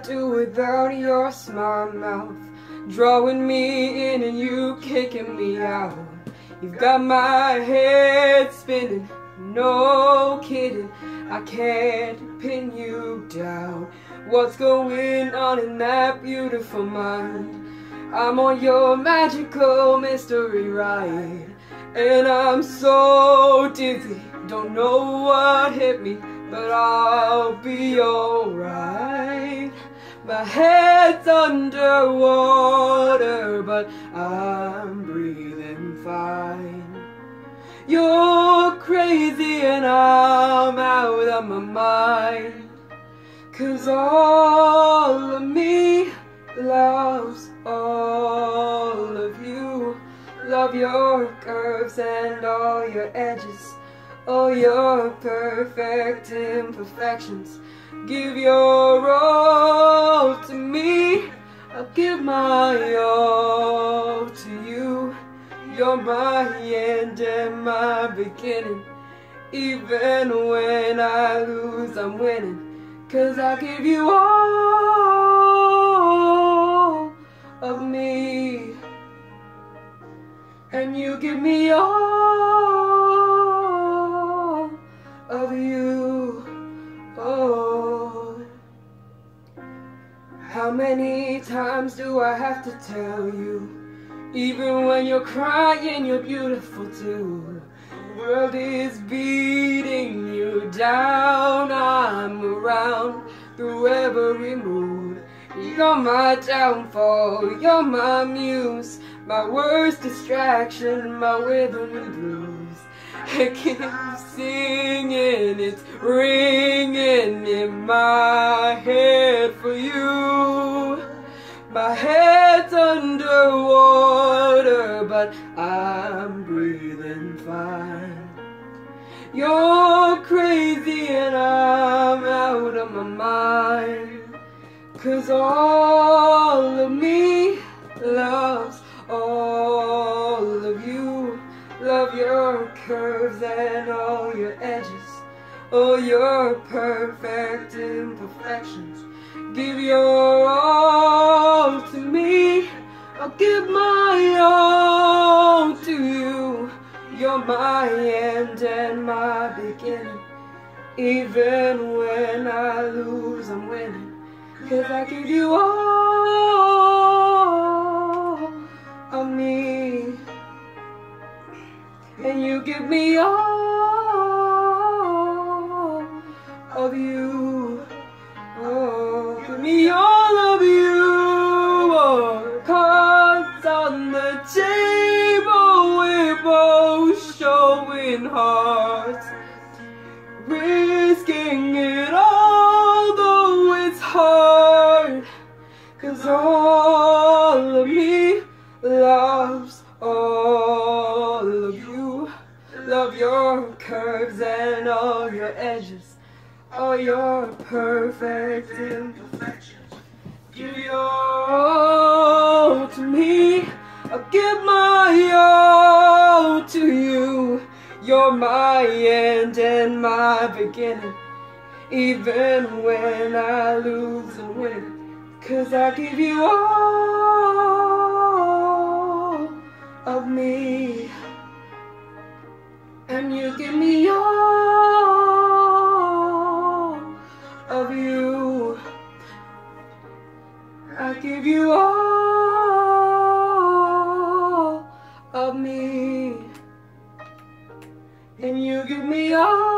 not do without your smart mouth, drawing me in and you kicking me out. You've got my head spinning, no kidding, I can't pin you down. What's going on in that beautiful mind? I'm on your magical mystery ride, and I'm so dizzy, don't know what hit me, but I'll be alright. My head's underwater, but I'm breathing fine. You're crazy and I'm out of my mind, 'cause all of me loves all of you. Love your curves and all your edges, all your perfect imperfections. Give your all to me, I'll give my all to you. You're my end and my beginning. Even when I lose, I'm winning, 'cause I give you all of me, and you give me all of you. Oh, how many times do I have to tell you? Even when you're crying, you're beautiful too. The world is beating you down. I'm around through every mood. You're my downfall, you're my muse, my worst distraction, my rhythm and blues. I keep singing, it's ringing in my head for you. My head's underwater, but I'm breathing fine. You're crazy and I'm out of my mind, 'cause all of me loves all of you. Love your curves and all your edges, all your perfect imperfections. Give your all to me, I'll give my all to you. You're my end and my beginning. Even when I lose, I'm winning, 'cause I give you all of me, and you give me all of you. Oh, give me all of you. Oh, cards on the table, we're both showing hearts, risking it all, though it's hard, 'cause all of me loves all of you. Love your curves and all your edges, all your perfect imperfections. Give your all to me, I'll give my all to you. You're my end and my beginning. Even when I lose and win, 'cause I give you all of me, and you give me all of you. I give you all of me, and you give me all